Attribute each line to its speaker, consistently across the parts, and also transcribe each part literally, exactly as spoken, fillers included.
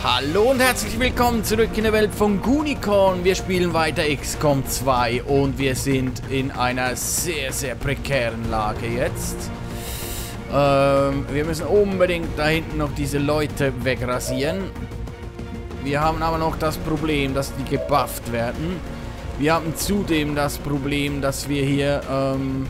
Speaker 1: Hallo und herzlich willkommen zurück in der Welt von Gunicorn. Wir spielen weiter X COM zwei und wir sind in einer sehr, sehr prekären Lage jetzt. Ähm, wir müssen unbedingt da hinten noch diese Leute wegrasieren. Wir haben aber noch das Problem, dass die gebufft werden. Wir haben zudem das Problem, dass wir hier ähm,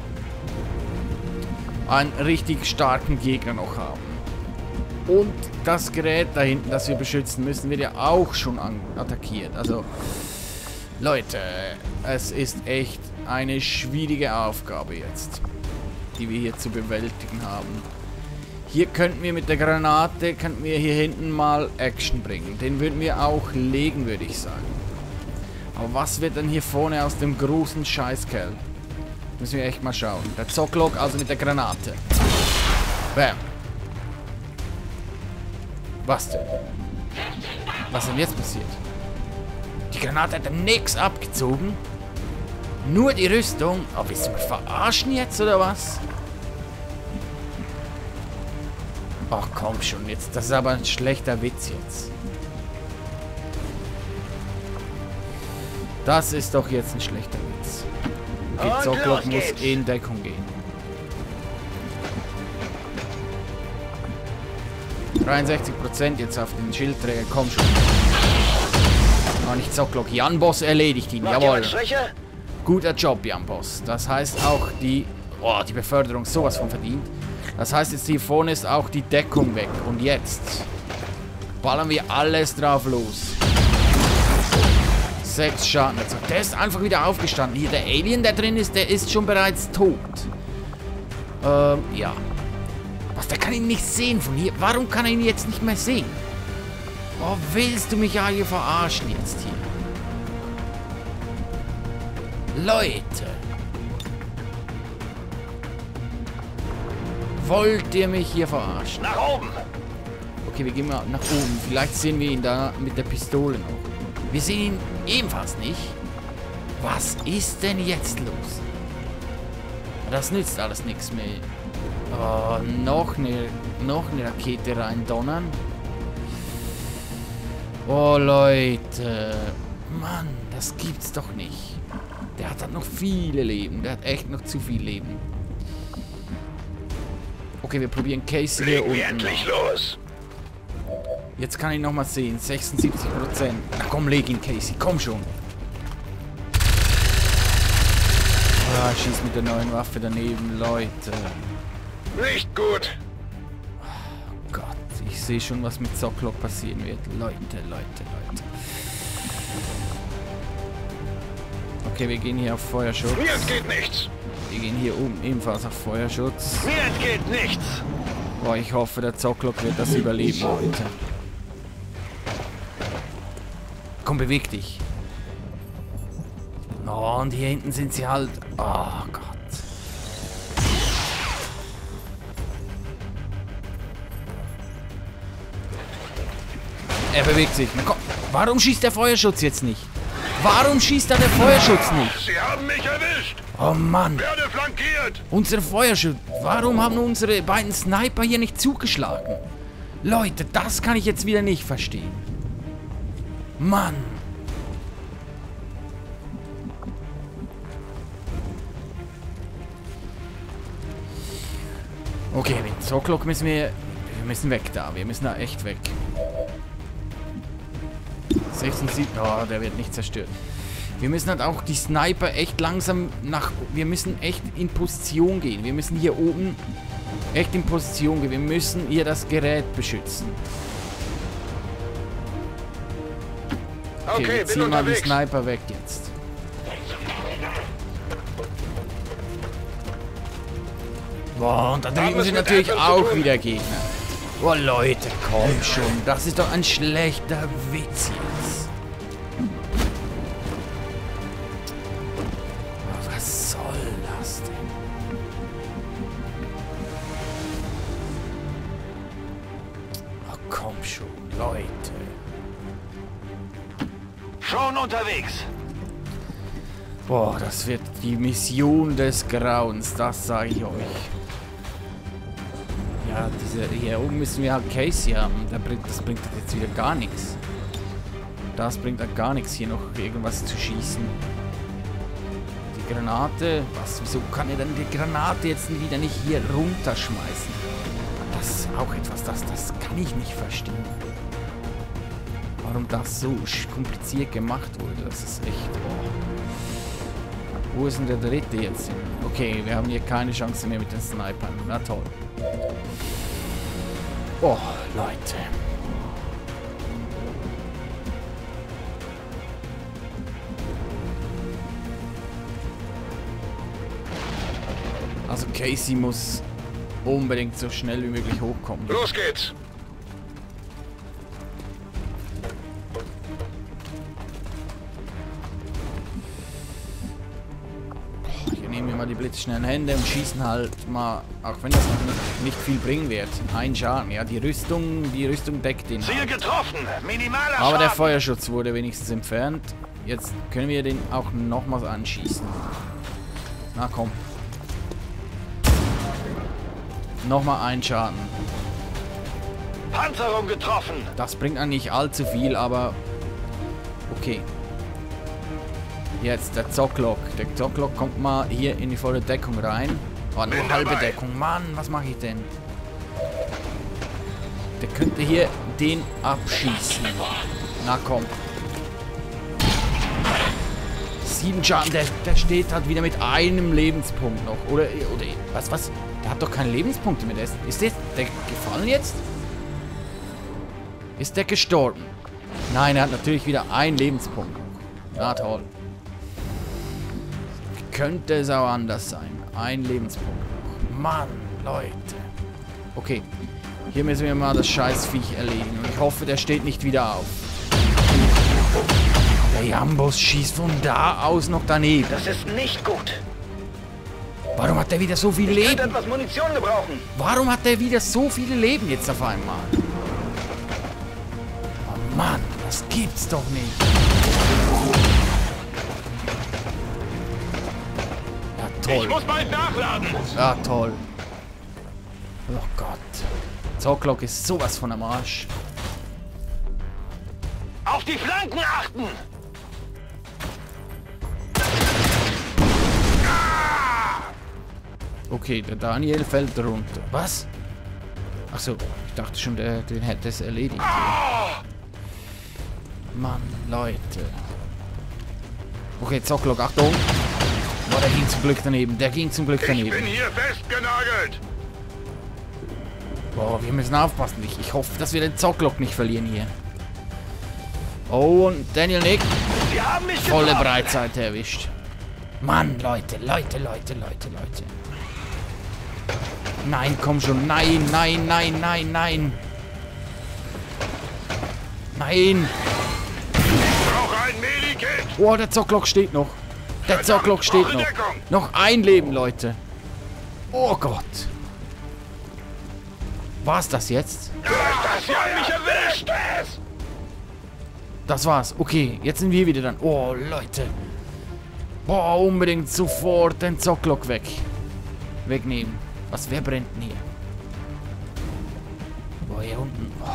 Speaker 1: einen richtig starken Gegner noch haben. Und das Gerät da hinten, das wir beschützen müssen, wird ja auch schon attackiert. Also, Leute, es ist echt eine schwierige Aufgabe jetzt, die wir hier zu bewältigen haben. Hier könnten wir mit der Granate, könnten wir hier hinten mal Action bringen. Den würden wir auch legen, würde ich sagen. Aber was wird denn hier vorne aus dem großen Scheißkerl? Müssen wir echt mal schauen. Der Zocklock also mit der Granate. Bam. Was denn? Was denn jetzt passiert? Die Granate hat dann nichts abgezogen. Nur die Rüstung. Oh, willst du mich verarschen jetzt, oder was? Ach komm schon jetzt. Das ist aber ein schlechter Witz jetzt. Das ist doch jetzt ein schlechter Witz. Okay, Zocklock muss in Deckung gehen. dreiundsechzig Prozent jetzt auf den Schildträger. Komm schon. Oh, nicht Zocklock. Jan Boss erledigt ihn. Jawohl. Guter Job, Jan Boss. Das heißt auch die... Oh, die Beförderung sowas von verdient. Das heißt jetzt hier vorne ist auch die Deckung weg. Und jetzt ballern wir alles drauf los. Sechs Schaden. Der ist einfach wieder aufgestanden. Hier, der Alien, der drin ist, der ist schon bereits tot. Ähm, ja. Was, der kann ihn nicht sehen von hier. Warum kann er ihn jetzt nicht mehr sehen? Oh, willst du mich ja hier verarschen jetzt hier? Leute. Wollt ihr mich hier verarschen?
Speaker 2: Nach oben.
Speaker 1: Okay, wir gehen mal nach oben. Vielleicht sehen wir ihn da mit der Pistole noch. Wir sehen ihn ebenfalls nicht. Was ist denn jetzt los? Das nützt alles nichts mehr. Oh, noch eine, noch eine Rakete reindonnern. Oh, Leute. Mann, das gibt's doch nicht. Der hat halt noch viele Leben. Der hat echt noch zu viel Leben. Okay, wir probieren Casey hier unten.
Speaker 2: Endlich los.
Speaker 1: Jetzt kann ich noch mal sehen. sechsundsiebzig Prozent. Na komm, leg ihn, Casey. Komm schon. Ah, schieß mit der neuen Waffe daneben, Leute.
Speaker 2: Nicht gut.
Speaker 1: Oh Gott, ich sehe schon, was mit Zocklock passieren wird. Leute, Leute, Leute. Okay, wir gehen hier auf Feuerschutz.
Speaker 2: Mir entgeht nichts.
Speaker 1: Wir gehen hier oben ebenfalls auf Feuerschutz.
Speaker 2: Mir entgeht nichts.
Speaker 1: Boah, ich hoffe, der Zocklock wird das überleben, Leute. Komm, beweg dich. Oh, und hier hinten sind sie halt... Oh Gott. Er bewegt sich. Na komm. Warum schießt der Feuerschutz jetzt nicht? Warum schießt da der Feuerschutz nicht?
Speaker 2: Sie haben mich erwischt.
Speaker 1: Oh Mann.
Speaker 2: Werde flankiert.
Speaker 1: Unser Feuerschutz. Warum haben unsere beiden Sniper hier nicht zugeschlagen? Leute, das kann ich jetzt wieder nicht verstehen. Mann. Okay, mit Zocklock müssen wir... Wir müssen weg da. Wir müssen da echt weg. sechsundsiebzig... Oh, der wird nicht zerstört. Wir müssen halt auch die Sniper echt langsam nach... Wir müssen echt in Position gehen. Wir müssen hier oben echt in Position gehen. Wir müssen hier das Gerät beschützen. Okay,
Speaker 2: Okay,
Speaker 1: wir ziehen
Speaker 2: bin
Speaker 1: mal die
Speaker 2: unterwegs.
Speaker 1: Sniper weg jetzt. Boah, und da drüben sind natürlich auch wieder Gegner. Boah, Leute, komm schon. Das ist doch ein schlechter Witz jetzt. Oh, was soll das denn? Oh, komm schon, Leute.
Speaker 2: Schon unterwegs.
Speaker 1: Boah, das wird die Mission des Grauens, das sage ich euch. Ja, Ja, diese, hier oben müssen wir halt Casey haben. Das bringt, das bringt jetzt wieder gar nichts. Das bringt halt gar nichts, hier noch irgendwas zu schießen. Die Granate. Was? Wieso kann er dann die Granate jetzt wieder nicht hier runterschmeißen? Das ist auch etwas, das, das kann ich nicht verstehen. Warum das so kompliziert gemacht wurde, das ist echt... Oh. Wo ist denn der dritte jetzt hin? Okay, wir haben hier keine Chance mehr mit den Snipern. Na toll. Oh, Leute. Also Casey muss unbedingt so schnell wie möglich hochkommen.
Speaker 2: Los geht's!
Speaker 1: Nehmen wir mal die blitzschnellen Hände und schießen halt mal, auch wenn das noch nicht, nicht viel bringen wird. Ein Schaden, ja, die Rüstung, die Rüstung deckt den.
Speaker 2: Ziel
Speaker 1: halt.
Speaker 2: getroffen! Minimaler
Speaker 1: Aber der
Speaker 2: Schaden.
Speaker 1: Feuerschutz wurde wenigstens entfernt. Jetzt können wir den auch nochmals anschießen. Na komm. Nochmal ein Schaden.
Speaker 2: Panzerung getroffen!
Speaker 1: Das bringt eigentlich allzu viel, aber okay. Jetzt der Zocklock. Der Zocklock kommt mal hier in die volle Deckung rein. Oh, nur
Speaker 2: Bin
Speaker 1: halbe
Speaker 2: dabei.
Speaker 1: Deckung. Mann, was mache ich denn? Der könnte hier den abschießen. Na komm. Sieben Schaden. Der, der steht halt wieder mit einem Lebenspunkt noch. Oder, oder was, was? Der hat doch keine Lebenspunkte mehr. Der ist, ist der, der gefallen jetzt? Ist der gestorben? Nein, er hat natürlich wieder einen Lebenspunkt. Na toll. Könnte es auch anders sein. Ein Lebenspunkt noch. Mann, Leute. Okay. Hier müssen wir mal das Scheißviech erledigen. Und ich hoffe, der steht nicht wieder auf. Der Jambos schießt von da aus noch daneben.
Speaker 2: Das ist nicht gut.
Speaker 1: Warum hat der wieder so viel
Speaker 2: Ich
Speaker 1: Leben?
Speaker 2: könnte etwas Munition gebrauchen.
Speaker 1: Warum hat der wieder so viele Leben jetzt auf einmal? Oh Mann, das gibt's doch nicht. Ja, toll.
Speaker 2: Ich muss bald nachladen.
Speaker 1: Ja, toll. Oh Gott. Zocklock ist sowas von am Arsch.
Speaker 2: Auf die Flanken achten.
Speaker 1: Okay, der Daniel fällt runter. Was? Ach so, ich dachte schon, der, den hätte es erledigt. Mann, Leute. Okay, Zocklock, Achtung. Boah, der ging zum Glück daneben. Der ging zum Glück
Speaker 2: Ich
Speaker 1: daneben.
Speaker 2: bin hier festgenagelt.
Speaker 1: Boah, wir müssen aufpassen. Ich, ich hoffe, dass wir den Zocklock nicht verlieren hier. Oh, und Daniel Nick.
Speaker 2: Sie haben mich
Speaker 1: Volle
Speaker 2: getroffen.
Speaker 1: Breitseite erwischt. Mann, Leute, Leute, Leute, Leute, Leute. Nein, komm schon. Nein, nein, nein, nein, nein. Nein.
Speaker 2: Ich brauche ein Medikit.
Speaker 1: Oh, der Zocklock steht noch. Der
Speaker 2: Verdammt,
Speaker 1: Zocklock steht
Speaker 2: brauche
Speaker 1: noch.
Speaker 2: Deckung.
Speaker 1: Noch ein Leben, Leute. Oh Gott. War's das jetzt?
Speaker 2: Das hat mich erwischt.
Speaker 1: Das war's. Okay, jetzt sind wir wieder dran. Oh, Leute. Boah, unbedingt sofort den Zocklock weg. Wegnehmen. Was, wer brennt denn hier? Boah, hier unten. Oh.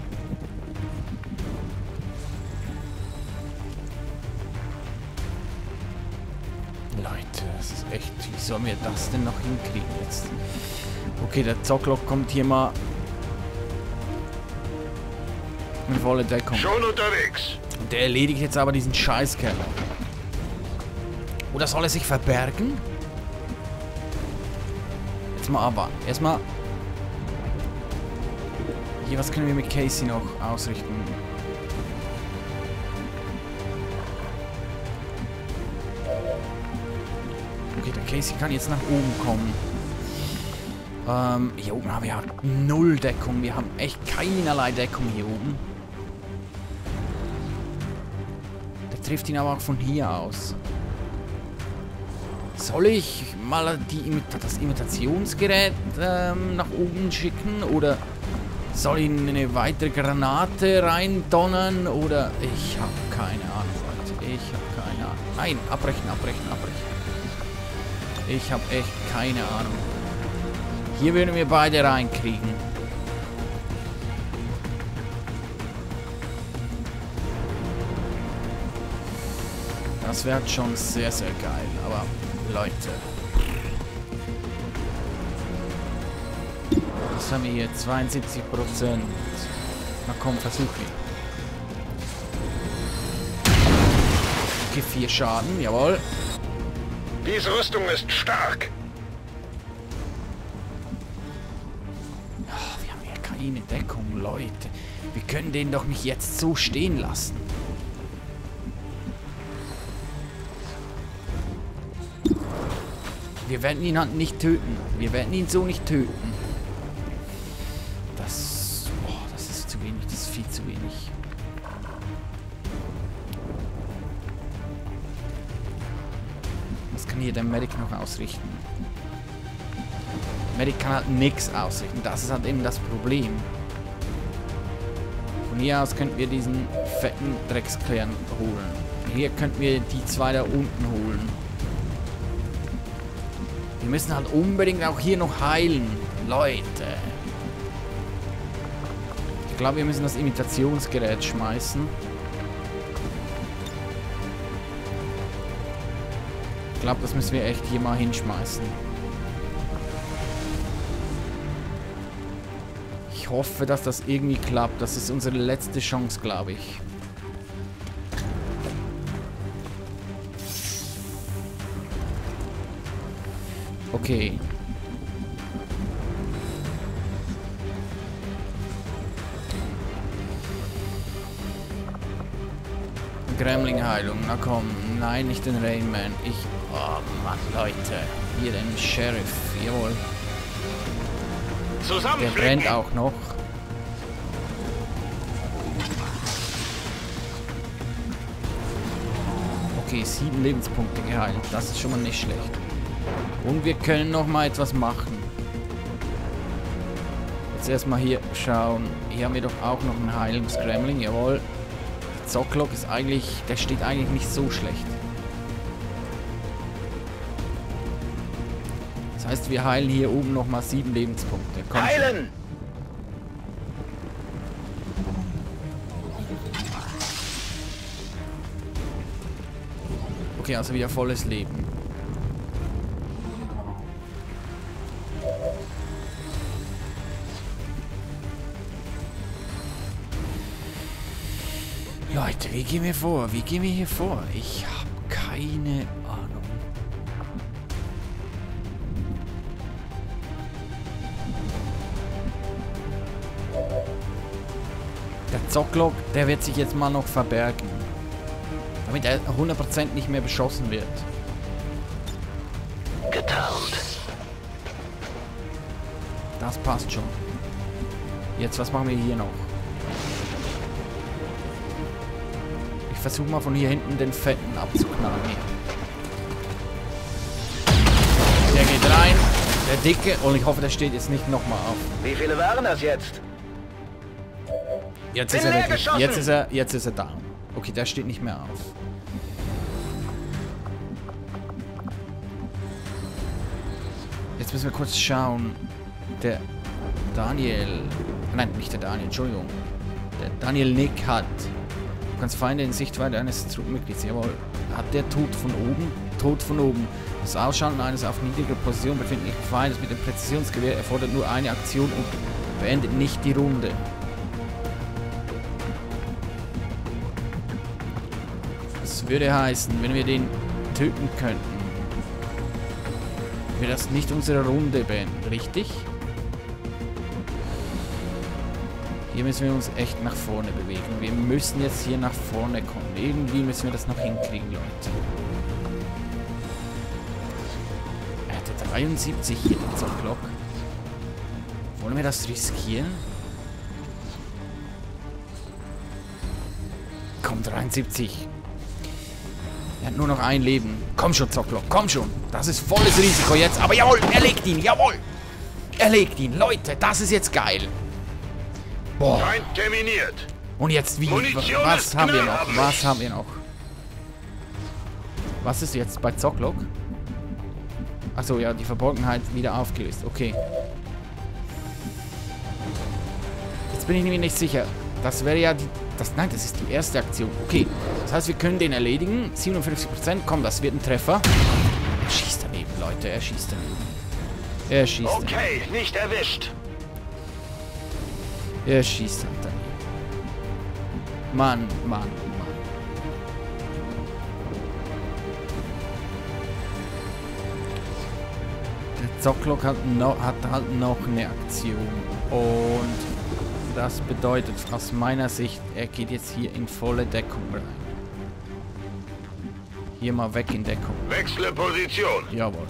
Speaker 1: Leute, das ist echt... Wie sollen wir das denn noch hinkriegen jetzt? Okay, der Zocklock kommt hier mal in volle Deckung.
Speaker 2: Schon unterwegs.
Speaker 1: Und der erledigt jetzt aber diesen Scheißkerl. Oder soll er sich verbergen? Jetzt mal abwarten. Erstmal... Hier, was können wir mit Casey noch ausrichten? Okay, der Casey kann jetzt nach oben kommen. Ähm, hier oben haben wir ja null Deckung. Wir haben echt keinerlei Deckung hier oben. Der trifft ihn aber auch von hier aus. Soll ich mal die Imita das Imitationsgerät ähm, nach oben schicken? Oder soll ich eine weitere Granate reindonnern? Oder... Ich habe keine Ahnung, Leute. Ich habe keine Ahnung. Nein, abbrechen, abbrechen, abbrechen. Ich habe echt keine Ahnung. Hier würden wir beide reinkriegen. Das wäre schon sehr, sehr geil. Aber Leute. Was haben wir hier? zweiundsiebzig Prozent. Na komm, versuch ich. Okay, vier Schaden, jawohl.
Speaker 2: Diese Rüstung ist stark.
Speaker 1: Ach, wir haben hier keine Deckung, Leute. Wir können den doch nicht jetzt so stehen lassen. Wir werden ihn halt nicht töten. Wir werden ihn so nicht töten. Das... Oh, das ist zu wenig. Das ist viel zu wenig. Was kann hier der Medic noch ausrichten? Medic kann halt nichts ausrichten. Das ist halt eben das Problem. Von hier aus könnten wir diesen fetten Drecksklären holen. Hier könnten wir die zwei da unten holen. Wir müssen halt unbedingt auch hier noch heilen. Leute. Ich glaube, wir müssen das Imitationsgerät schmeißen. Ich glaube, das müssen wir echt hier mal hinschmeißen. Ich hoffe, dass das irgendwie klappt. Das ist unsere letzte Chance, glaube ich. Okay. Gremling-Heilung, na komm. Nein, nicht den Rainman. Ich... Oh Mann, Leute. Hier den Sheriff. Jawohl. Der brennt auch noch. Okay, sieben Lebenspunkte geheilt. Das ist schon mal nicht schlecht. Und wir können noch mal etwas machen. Jetzt erstmal hier schauen. Hier haben wir doch auch noch einen Heilungsgremling. Jawohl. Der Zocklock ist eigentlich... Der steht eigentlich nicht so schlecht. Das heißt, wir heilen hier oben noch mal sieben Lebenspunkte. Komm
Speaker 2: Heilen!
Speaker 1: Schon. Okay, also wieder volles Leben. Leute, wie gehen wir vor? Wie gehen wir hier vor? Ich habe keine Ahnung. Der Zocklock, der wird sich jetzt mal noch verbergen. Damit er hundert Prozent nicht mehr beschossen wird.
Speaker 2: Getarnt.
Speaker 1: Das passt schon. Jetzt, was machen wir hier noch? Ich versuche mal von hier hinten den Fetten abzuknallen. Der geht rein. Der Dicke. Und ich hoffe, der steht jetzt nicht nochmal auf.
Speaker 2: Wie viele waren das jetzt?
Speaker 1: Jetzt
Speaker 2: Bin
Speaker 1: ist er
Speaker 2: leer
Speaker 1: wirklich.
Speaker 2: geschossen.
Speaker 1: Jetzt ist er. Jetzt ist er down. Okay, der steht nicht mehr auf. Jetzt müssen wir kurz schauen. Der Daniel. Nein, nicht der Daniel, Entschuldigung. Der Daniel Nick hat. Du kannst Feinde in Sichtweite eines Truppenmitglieds. Jawohl. Hat der Tod von oben? Tod von oben. Das Ausschalten eines auf niedriger Position befindlichen Feindes mit dem Präzisionsgewehr erfordert nur eine Aktion und beendet nicht die Runde. Das würde heißen, wenn wir den töten könnten, wir das nicht unsere Runde beenden, richtig? Hier müssen wir uns echt nach vorne bewegen. Wir müssen jetzt hier nach vorne kommen. Irgendwie müssen wir das noch hinkriegen, Leute. Er hatte dreiundsiebzig hier, den Zocklock. Wollen wir das riskieren? Komm, dreiundsiebzig. Er hat nur noch ein Leben. Komm schon, Zocklock, komm schon. Das ist volles Risiko jetzt. Aber jawohl, er legt ihn, jawohl. Er legt ihn. Leute, das ist jetzt geil. Boah.
Speaker 2: Feind terminiert.
Speaker 1: Und jetzt wie?
Speaker 2: Munition
Speaker 1: Was
Speaker 2: ist
Speaker 1: haben wir noch?
Speaker 2: knallhart.
Speaker 1: Was haben wir noch? Was ist jetzt bei Zocklock? Achso, ja, die Verborgenheit wieder aufgelöst. Okay. Jetzt bin ich mir nicht sicher. Das wäre ja die... Das, nein, das ist die erste Aktion. Okay, das heißt, wir können den erledigen. siebenundfünfzig Prozent. Komm, das wird ein Treffer. Er schießt daneben, Leute. Er schießt daneben. Er schießt daneben.
Speaker 2: Okay, nicht erwischt.
Speaker 1: Er schießt halt daneben. Mann, Mann, Mann. Der Zocklock hat, no, hat halt noch eine Aktion. Und das bedeutet aus meiner Sicht, er geht jetzt hier in volle Deckung rein. Hier mal weg in Deckung.
Speaker 2: Wechsle Position.
Speaker 1: Jawohl.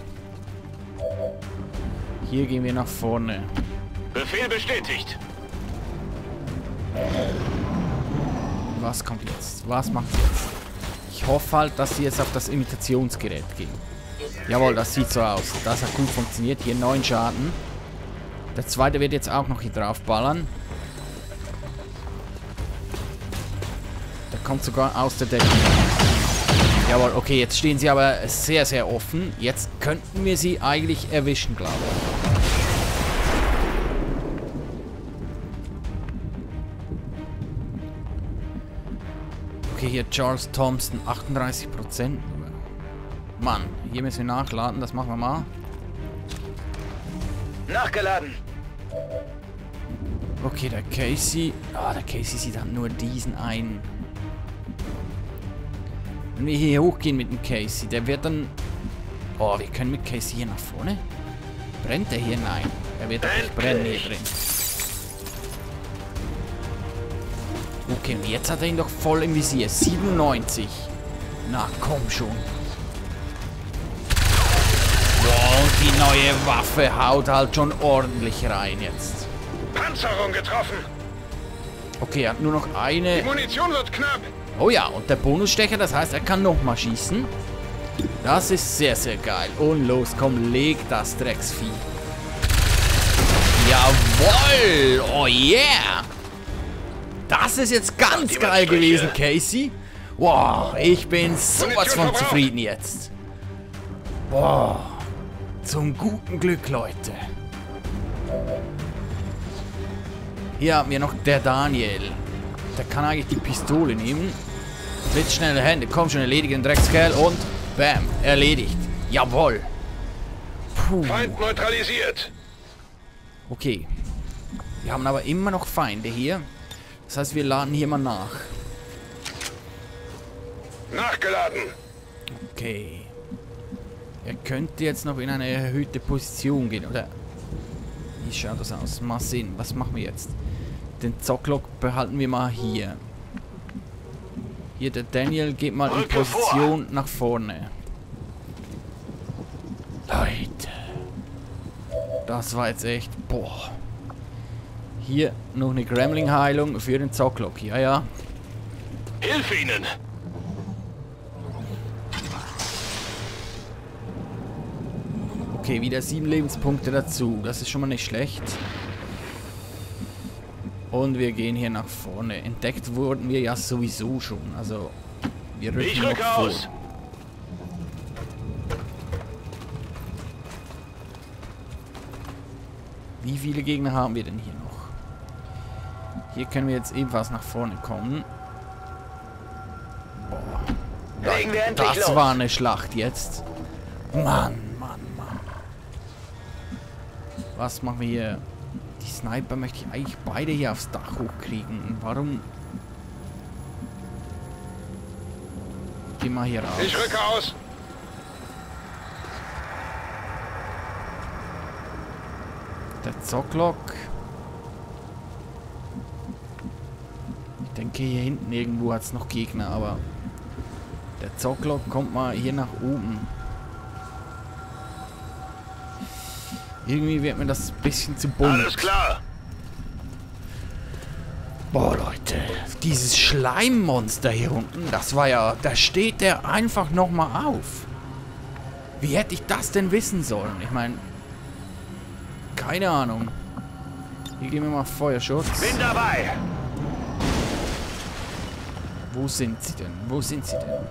Speaker 1: Hier gehen wir nach vorne.
Speaker 2: Befehl bestätigt.
Speaker 1: Was kommt jetzt? Was macht sie jetzt? Ich hoffe halt, dass sie jetzt auf das Imitationsgerät gehen. Jawohl, das sieht so aus. Das hat gut funktioniert. Hier neun Schaden. Der zweite wird jetzt auch noch hier drauf ballern. Der kommt sogar aus der Deckung. Jawohl, okay, jetzt stehen sie aber sehr, sehr offen. Jetzt könnten wir sie eigentlich erwischen, glaube ich. Okay, hier Charles Thompson, achtunddreißig Prozent. Mann, hier müssen wir nachladen, das machen wir mal.
Speaker 2: Nachgeladen.
Speaker 1: Okay, der Casey. Ah, oh, der Casey sieht halt nur diesen einen. Wenn wir hier hochgehen mit dem Casey, der wird dann... Oh, wir können mit Casey hier nach vorne. Brennt der hier? Nein. Er wird doch nicht brennen hier drin. Okay, und jetzt hat er ihn doch voll im Visier. siebenundneunzig. Na, komm schon. Wow, und die neue Waffe haut halt schon ordentlich rein jetzt.
Speaker 2: Panzerung getroffen.
Speaker 1: Okay, er hat nur noch eine...
Speaker 2: Die Munition wird knapp.
Speaker 1: Oh ja, und der Bonusstecher, das heißt, er kann nochmal schießen. Das ist sehr, sehr geil. Und los, komm, leg das Drecksvieh. Jawohl! Oh yeah! Das ist jetzt ganz geil gewesen, Casey. Wow, ich bin sowas von zufrieden jetzt. Wow. Zum guten Glück, Leute. Hier haben wir noch der Daniel. Der kann eigentlich die Pistole nehmen. Blitzschnelle Hände. Komm schon, erledigt den Dreckskerl und bam, erledigt. Jawohl. Puh.
Speaker 2: Feind neutralisiert.
Speaker 1: Okay. Wir haben aber immer noch Feinde hier. Das heißt, wir laden hier mal nach.
Speaker 2: Nachgeladen.
Speaker 1: Okay. Er könnte jetzt noch in eine erhöhte Position gehen, oder? Wie schaut das aus? Mal sehen, was machen wir jetzt? Den Zocklock behalten wir mal hier. Hier, der Daniel geht mal in Position nach vorne. Leute. Das war jetzt echt... Boah. Hier noch eine Gremling-Heilung für den Zocklock. Ja, ja.
Speaker 2: Hilf ihnen.
Speaker 1: Okay, wieder sieben Lebenspunkte dazu. Das ist schon mal nicht schlecht. Und wir gehen hier nach vorne. Entdeckt wurden wir ja sowieso schon. Also, wir rücken noch vor.
Speaker 2: Aus.
Speaker 1: Wie viele Gegner haben wir denn hier noch? Hier können wir jetzt ebenfalls nach vorne kommen. Boah.
Speaker 2: Legen wir endlich
Speaker 1: Das
Speaker 2: los.
Speaker 1: war eine Schlacht jetzt. Mann, Mann, Mann. Was machen wir hier? Die Sniper möchte ich eigentlich beide hier aufs Dach hochkriegen. Warum? Geh mal hier raus.
Speaker 2: Ich rücke aus.
Speaker 1: Der Zocklock. Ich denke, hier hinten irgendwo hat es noch Gegner, aber der Zocklock kommt mal hier nach oben. Irgendwie wird mir das ein bisschen zu bunt.
Speaker 2: Alles klar.
Speaker 1: Boah, Leute. Dieses Schleimmonster hier unten, das war ja... Da steht der einfach nochmal auf. Wie hätte ich das denn wissen sollen? Ich meine... Keine Ahnung. Hier gehen wir mal Feuerschutz.
Speaker 2: Bin dabei.
Speaker 1: Wo sind sie denn? Wo sind sie denn?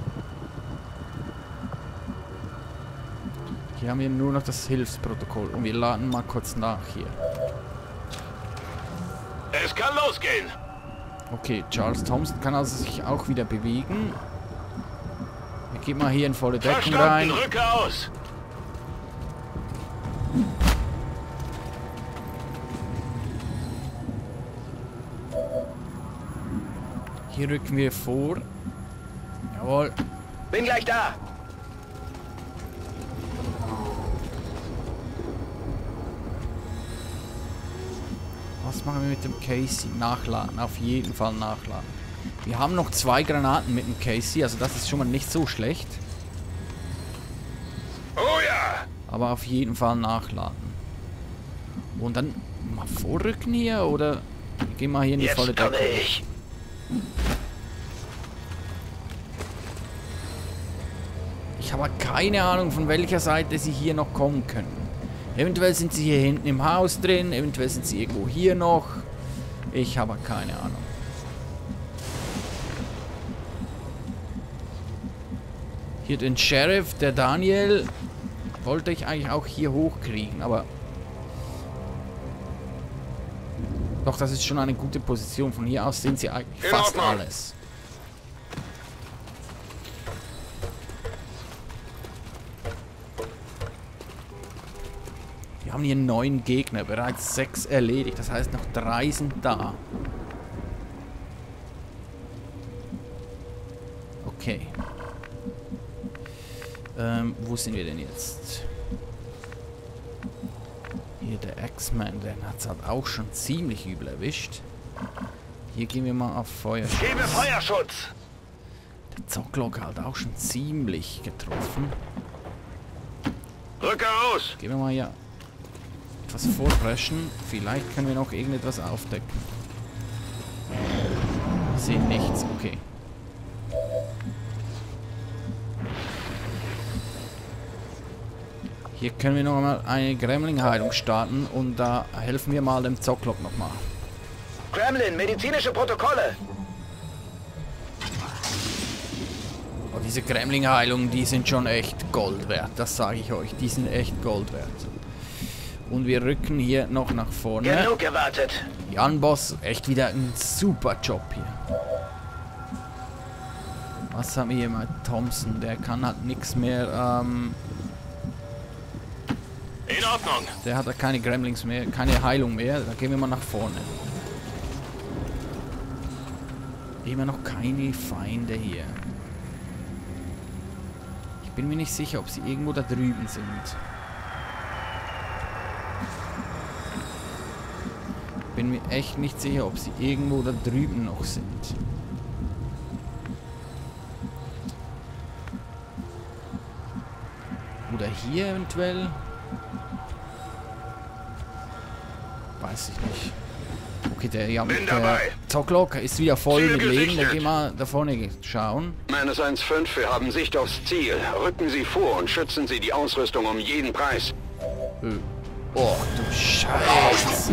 Speaker 1: Hier haben wir nur noch das Hilfsprotokoll. Und wir laden mal kurz nach hier.
Speaker 2: Es kann losgehen.
Speaker 1: Okay, Charles Thompson kann also sich auch wieder bewegen. Wir gehen mal hier in volle Deckung rein.
Speaker 2: Verstanden, rücke aus.
Speaker 1: Hier rücken wir vor. Jawohl.
Speaker 3: Bin gleich da.
Speaker 1: Was machen wir mit dem Casey? Nachladen, auf jeden Fall nachladen. Wir haben noch zwei Granaten mit dem Casey, also das ist schon mal nicht so schlecht.
Speaker 2: Oh ja.
Speaker 1: Aber auf jeden Fall nachladen. Und dann mal vorrücken hier, oder gehen wir hier in die
Speaker 3: Jetzt
Speaker 1: volle
Speaker 3: komme
Speaker 1: Deckung?
Speaker 3: ich.
Speaker 1: Ich habe keine Ahnung, von welcher Seite sie hier noch kommen können. Eventuell sind sie hier hinten im Haus drin, eventuell sind sie irgendwo hier noch. Ich habe keine Ahnung. Hier den Sheriff, der Daniel, wollte ich eigentlich auch hier hochkriegen, aber... Doch, das ist schon eine gute Position. Von hier aus sehen sie eigentlich
Speaker 2: In
Speaker 1: fast
Speaker 2: Ordnung.
Speaker 1: alles. Wir haben hier neun Gegner, bereits sechs erledigt. Das heißt, noch drei sind da. Okay. Ähm, wo sind wir denn jetzt? Hier der X-Man, der hat es halt auch schon ziemlich übel erwischt. Hier gehen wir mal auf Feuer.
Speaker 3: Gebe Feuerschutz.
Speaker 1: Der Zocklock hat auch schon ziemlich getroffen.
Speaker 2: Rücke aus.
Speaker 1: Gehen wir mal hier etwas vorpreschen. Vielleicht können wir noch irgendetwas aufdecken. Ich sehe nichts. Okay. Hier können wir noch mal eine Gremling-Heilung starten und da helfen wir mal dem Zocklock nochmal.
Speaker 3: Kremlin, medizinische Protokolle.
Speaker 1: Oh, diese Gremling-Heilungen, die sind schon echt Gold wert. Das sage ich euch. Die sind echt Gold wert. Und wir rücken hier noch nach vorne.
Speaker 3: Genug gewartet.
Speaker 1: Jan Boss, echt wieder ein super Job hier. Was haben wir hier mit Thompson? Der kann halt nichts mehr, ähm...
Speaker 2: In Ordnung.
Speaker 1: Der hat ja keine Gremlings mehr, keine Heilung mehr. Da gehen wir mal nach vorne. Immer noch keine Feinde hier. Ich bin mir nicht sicher, ob sie irgendwo da drüben sind. Bin mir echt nicht sicher, ob sie irgendwo da drüben noch sind. Oder hier eventuell. Weiß ich nicht. Okay, der, ja,
Speaker 2: Bin
Speaker 1: der
Speaker 2: dabei.
Speaker 1: Zocklock ist wieder voll
Speaker 2: Ziel
Speaker 1: mit Leben. Der
Speaker 2: gesichtet.
Speaker 1: gehen mal da vorne schauen.
Speaker 4: Meines eins fünf, wir haben Sicht aufs Ziel. Rücken Sie vor und schützen Sie die Ausrüstung um jeden Preis.
Speaker 1: Ö. Oh, du Scheiße.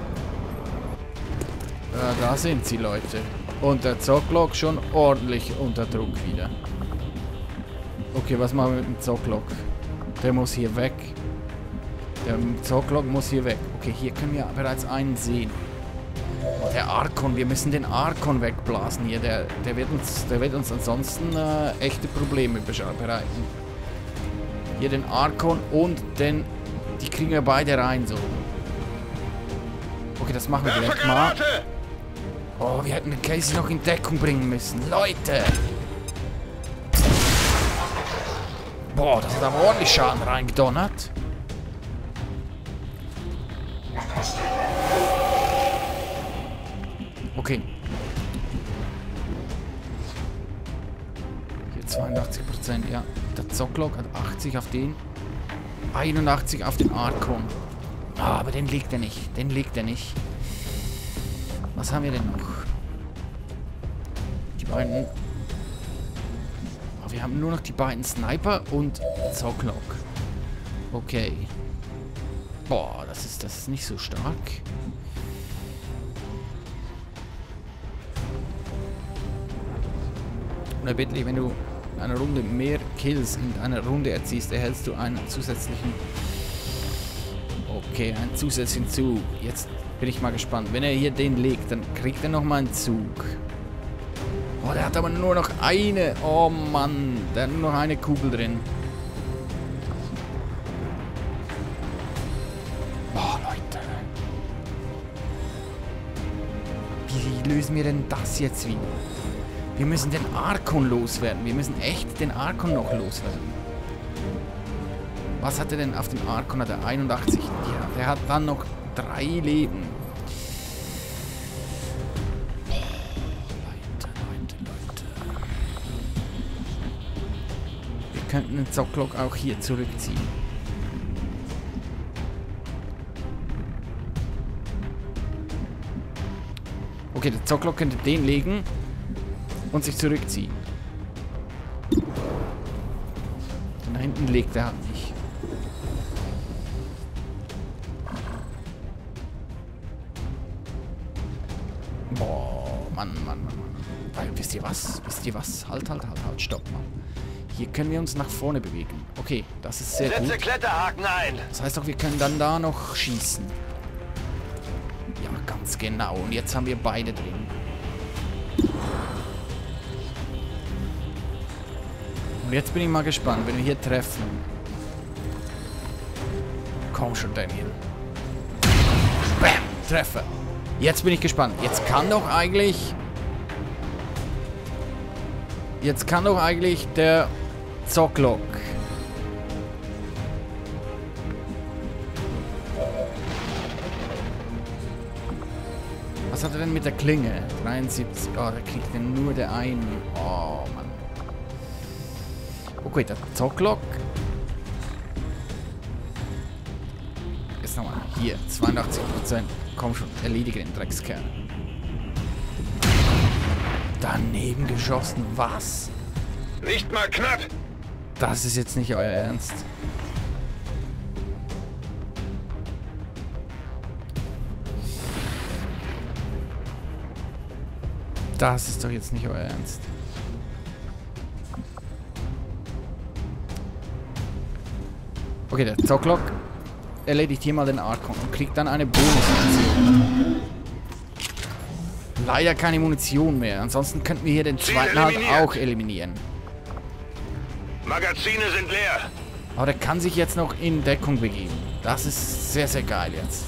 Speaker 1: Ja, da sind sie, Leute. Und der Zocklock schon ordentlich unter Druck wieder. Okay, was machen wir mit dem Zocklock? Der muss hier weg. Der Zocklock muss hier weg. Okay, hier können wir bereits einen sehen. Oh, der Arkon, wir müssen den Arkon wegblasen hier. Der, der, wird, uns, der wird uns ansonsten äh, echte Probleme bereiten. Hier den Arkon und den... Die kriegen wir beide rein, so. Okay, das machen wir direkt mal.
Speaker 2: Granate.
Speaker 1: Oh, wir hätten den Casey noch in Deckung bringen müssen. Leute! Boah, das hat aber ordentlich Schaden reingedonnert. Okay. Hier zweiundachtzig Prozent, ja. Der Zocklock hat achtzig auf den. einundachtzig auf den Arkon. Ah, aber den legt er nicht. Den legt er nicht. Was haben wir denn noch? Die beiden... Oh, wir haben nur noch die beiden Sniper und Zocklock. Okay. Boah, das ist, das ist nicht so stark. Oder bitte, wenn du eine Runde mehr Kills in einer Runde erziehst, erhältst du einen zusätzlichen... Okay, einen zusätzlichen Zug. Jetzt Bin ich mal gespannt. Wenn er hier den legt, dann kriegt er nochmal einen Zug. Oh, der hat aber nur noch eine. Oh Mann, der hat nur noch eine Kugel drin. Oh, Leute. Wie lösen wir denn das jetzt wieder? Wir müssen den Arkon loswerden. Wir müssen echt den Arkon noch loswerden. Was hat er denn auf dem Arkon? Hat er einundachtzig? Ja, der hat dann noch drei Leben. Leute, Leute, Leute. Wir könnten den Zocklock auch hier zurückziehen. Okay, der Zocklock könnte den legen und sich zurückziehen. Und da hinten legt er halt nicht. Boah, Mann, Mann, Mann, Mann. Weil, wisst ihr was? Wisst ihr was? Halt, halt, halt, halt, stopp mal. Hier können wir uns nach vorne bewegen. Okay, das ist sehr
Speaker 3: Setze
Speaker 1: gut.
Speaker 3: Kletterhaken ein.
Speaker 1: Das heißt auch, wir können dann da noch schießen. Ja, ganz genau. Und jetzt haben wir beide drin. Und jetzt bin ich mal gespannt, wenn wir hier treffen. Komm schon, Daniel. Bam! Treffer. Jetzt bin ich gespannt. Jetzt kann doch eigentlich... Jetzt kann doch eigentlich der Zocklock... Was hat er denn mit der Klinge? dreiundsiebzig. Oh, der kriegt denn nur der einen. Oh, Mann. Okay, der Zocklock. Jetzt nochmal. Hier, zweiundachtzig Prozent. Komm schon, erledige den Dreckskerl. Daneben geschossen. Was?
Speaker 4: Nicht mal knapp.
Speaker 1: Das ist jetzt nicht euer Ernst. Das ist doch jetzt nicht euer Ernst. Okay, der Zocklock erledigt hier mal den Arkon und kriegt dann eine Bonus-Munition. Leider keine Munition mehr. Ansonsten könnten wir hier den zweiten halt auch eliminieren.
Speaker 2: Magazine sind leer.
Speaker 1: Aber der kann sich jetzt noch in Deckung begeben. Das ist sehr, sehr geil jetzt.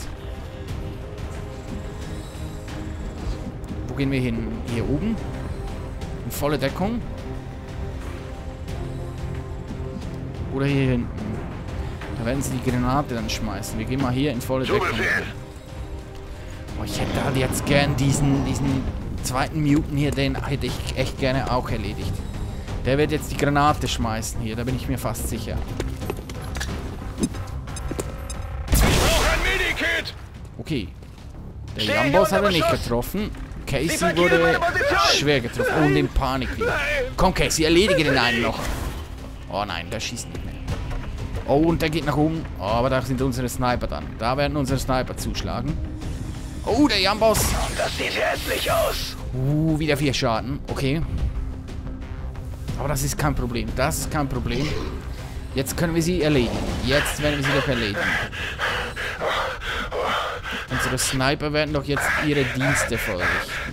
Speaker 1: Wo gehen wir hin? Hier oben? In volle Deckung? Oder hier hinten? Da werden sie die Granate dann schmeißen. Wir gehen mal hier in volle Deckung. Oh, ich hätte halt jetzt gern diesen, diesen zweiten Mutant hier, den hätte ich echt gerne auch erledigt. Der wird jetzt die Granate schmeißen hier, da bin ich mir fast sicher.
Speaker 2: Ich brauche ein Medikit.
Speaker 1: Okay. Der Jambos hat er nicht getroffen. Casey wurde schwer getroffen. Und in Panik wieder. Komm, Casey, erledige den einen noch. Oh nein, der schießt nicht mehr. Oh, und der geht nach oben. Oh, aber da sind unsere Sniper dann. Da werden unsere Sniper zuschlagen. Oh, der Jambos.
Speaker 3: Das sieht hässlich aus.
Speaker 1: Uh, wieder vier Schaden. Okay. Aber das ist kein Problem. Das ist kein Problem. Jetzt können wir sie erledigen. Jetzt werden wir sie doch erledigen. Unsere Sniper werden doch jetzt ihre Dienste verrichten.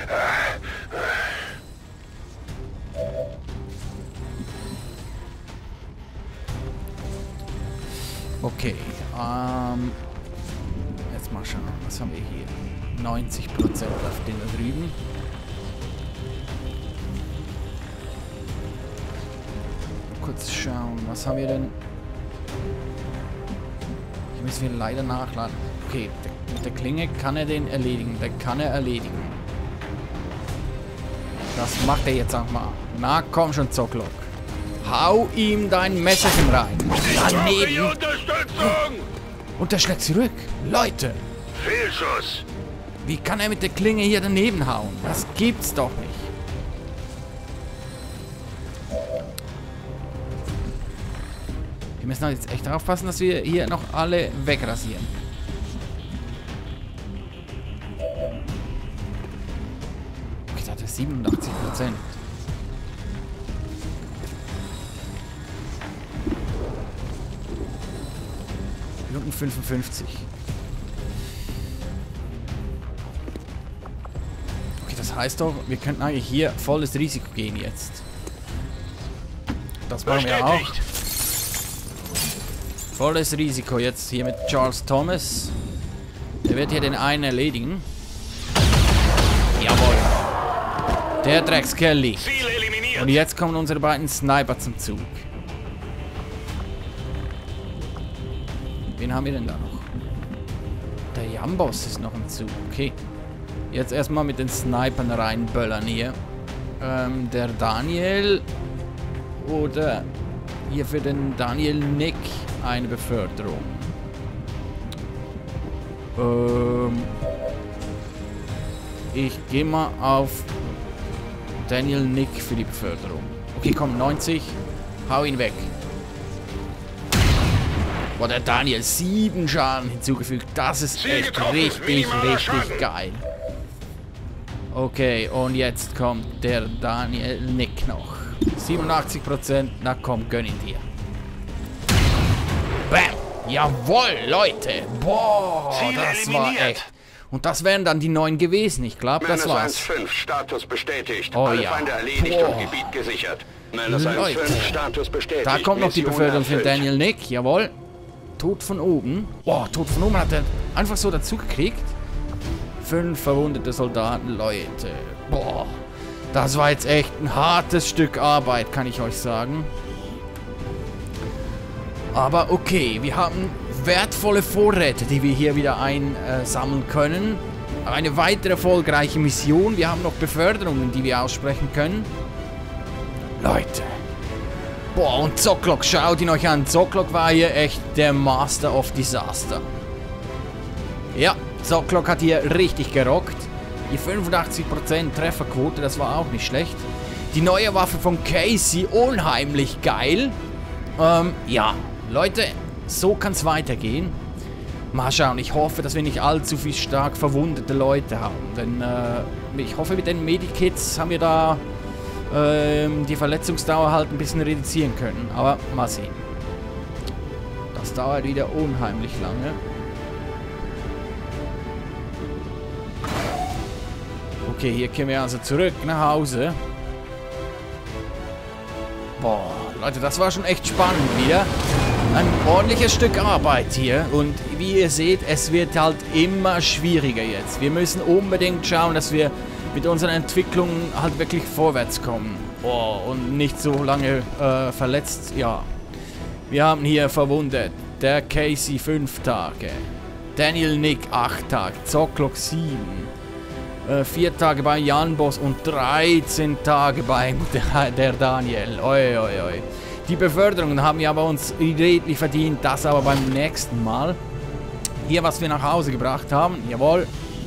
Speaker 1: Okay. Ähm, jetzt mal schauen. Was haben wir hier? neunzig Prozent auf den da drüben. Kurz schauen. Was haben wir denn? Hier müssen wir leider nachladen. Okay, der, mit der Klinge kann er den erledigen. Der kann er erledigen. Das macht er jetzt auch mal. Na, komm schon, Zocklock. Hau ihm dein Messerchen rein. Daneben.
Speaker 2: Unterstützung.
Speaker 1: Und der schlägt zurück. Leute,
Speaker 2: Fehlschuss.
Speaker 1: wie kann er mit der Klinge hier daneben hauen? Das gibt's doch nicht. Wir müssen halt jetzt echt aufpassen, dass wir hier noch alle wegrasieren. Okay, da hat er siebenundachtzig Prozent. Minuten fünfundfünfzig. das heißt doch, wir könnten eigentlich hier volles Risiko gehen jetzt. Das machen wir auch.
Speaker 2: Bestätigt.
Speaker 1: Volles Risiko jetzt hier mit Charles Thomas. Der wird hier den einen erledigen. Jawohl. Der Dreckskelly.
Speaker 2: Ziel eliminiert.
Speaker 1: Und jetzt kommen unsere beiden Sniper zum Zug. Wen haben wir denn da noch? Der Jambos ist noch im Zug. Okay. Jetzt erstmal mit den Snipern reinböllern hier. Ähm, der Daniel. Oder hier für den Daniel Nick eine Beförderung. Ähm, ich gehe mal auf Daniel Nick für die Beförderung. Okay, komm, neunzig. Hau ihn weg. Boah, der Daniel, sieben Schaden hinzugefügt. Das ist
Speaker 2: Ziel
Speaker 1: echt
Speaker 2: getroffen.
Speaker 1: richtig,
Speaker 2: Minimaler
Speaker 1: richtig
Speaker 2: Schaden.
Speaker 1: geil. Okay, und jetzt kommt der Daniel Nick noch. siebenundachtzig Prozent. Na komm, gönn ihn dir. Bam! Jawohl, Leute! Boah,
Speaker 2: Ziel
Speaker 1: das war
Speaker 2: eliminiert.
Speaker 1: echt. Und das wären dann die neun gewesen. Ich glaube, das
Speaker 4: Menace
Speaker 1: war's.
Speaker 4: eins fünf, Status bestätigt.
Speaker 1: Oh
Speaker 4: Alle
Speaker 1: ja.
Speaker 4: Feinde erledigt
Speaker 1: Boah.
Speaker 4: und Gebiet gesichert. Menace eins
Speaker 1: Leute.
Speaker 4: fünf, Status bestätigt.
Speaker 1: Da kommt noch die
Speaker 4: Mission
Speaker 1: Beförderung für
Speaker 4: erfüllt.
Speaker 1: Daniel Nick. Jawohl. Tod von oben. Boah, Tod von oben hat er einfach so dazu gekriegt. Fünf verwundete Soldaten, Leute. Boah. Das war jetzt echt ein hartes Stück Arbeit, kann ich euch sagen. Aber okay, wir haben wertvolle Vorräte, die wir hier wieder einsammeln können. Eine weitere erfolgreiche Mission. Wir haben noch Beförderungen, die wir aussprechen können. Leute. Boah, und Zoklok, schaut ihn euch an. Zoklok war hier echt der Master of Disaster. Ja, Zoklok hat hier richtig gerockt. Die fünfundachtzig Prozent Trefferquote, das war auch nicht schlecht. Die neue Waffe von Casey, unheimlich geil. Ähm, ja, Leute, so kann es weitergehen. Mal schauen, ich hoffe, dass wir nicht allzu viel stark verwundete Leute haben. Denn äh, ich hoffe, mit den Medikits haben wir da ähm, die Verletzungsdauer halt ein bisschen reduzieren können. Aber mal sehen. Das dauert wieder unheimlich lange. Okay, hier kommen wir also zurück nach Hause. Boah, Leute, das war schon echt spannend wieder. Ein ordentliches Stück Arbeit hier. Und wie ihr seht, es wird halt immer schwieriger jetzt. Wir müssen unbedingt schauen, dass wir mit unseren Entwicklungen halt wirklich vorwärts kommen. Boah, und nicht so lange äh, verletzt. Ja, wir haben hier verwundet. Der Casey fünf Tage. Daniel Nick acht Tage. Zoklok sieben. Vier Tage bei Jan Boss und dreizehn Tage bei der, der Daniel. Oi, oi, oi. Die Beförderungen haben wir aber uns redlich verdient. Das aber beim nächsten Mal. Hier, was wir nach Hause gebracht haben. Jawohl.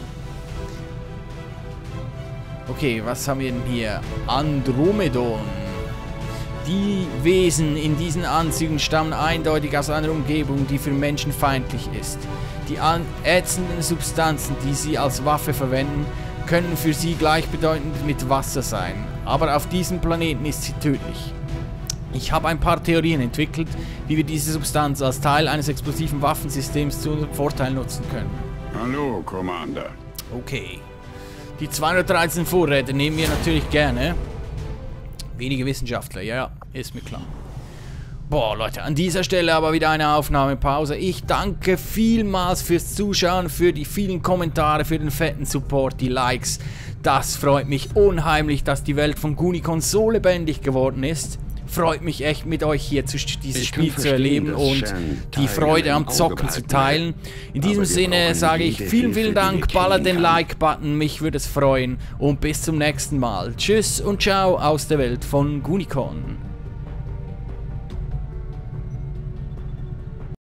Speaker 1: Okay, was haben wir denn hier? Andromedon. Die Wesen in diesen Anzügen stammen eindeutig aus einer Umgebung, die für Menschen feindlich ist. Die ätzenden Substanzen, die sie als Waffe verwenden, können für sie gleichbedeutend mit Wasser sein. Aber auf diesem Planeten ist sie tödlich. Ich habe ein paar Theorien entwickelt, wie wir diese Substanz als Teil eines explosiven Waffensystems zu unserem Vorteil nutzen können.
Speaker 5: Hallo, Commander.
Speaker 1: Okay. Die zweihundertdreizehn Vorräte nehmen wir natürlich gerne. Wenige Wissenschaftler, ja, ja, ist mir klar. Boah, Leute, an dieser Stelle aber wieder eine Aufnahmepause. Ich danke vielmals fürs Zuschauen, für die vielen Kommentare, für den fetten Support, die Likes. Das freut mich unheimlich, dass die Welt von Gunicon so lebendig geworden ist. Freut mich echt, mit euch hier zu, dieses
Speaker 5: Ich
Speaker 1: Spiel
Speaker 5: kann
Speaker 1: zu erleben
Speaker 5: verstehen,
Speaker 1: und
Speaker 5: dass Shen
Speaker 1: die
Speaker 5: Tiger
Speaker 1: Freude
Speaker 5: im
Speaker 1: am
Speaker 5: Auge
Speaker 1: Zocken zu
Speaker 5: behalten
Speaker 1: teilen.
Speaker 5: will.
Speaker 1: In diesem
Speaker 5: Aber wir
Speaker 1: Sinne
Speaker 5: brauchen
Speaker 1: sage ich
Speaker 5: jede
Speaker 1: vielen, vielen
Speaker 5: Hilfe, die
Speaker 1: Dank.
Speaker 5: wir
Speaker 1: Ballert den
Speaker 5: kriegen kann.
Speaker 1: Like-Button, mich würde es freuen. Und bis zum nächsten Mal. Tschüss und ciao aus der Welt von Gunicon.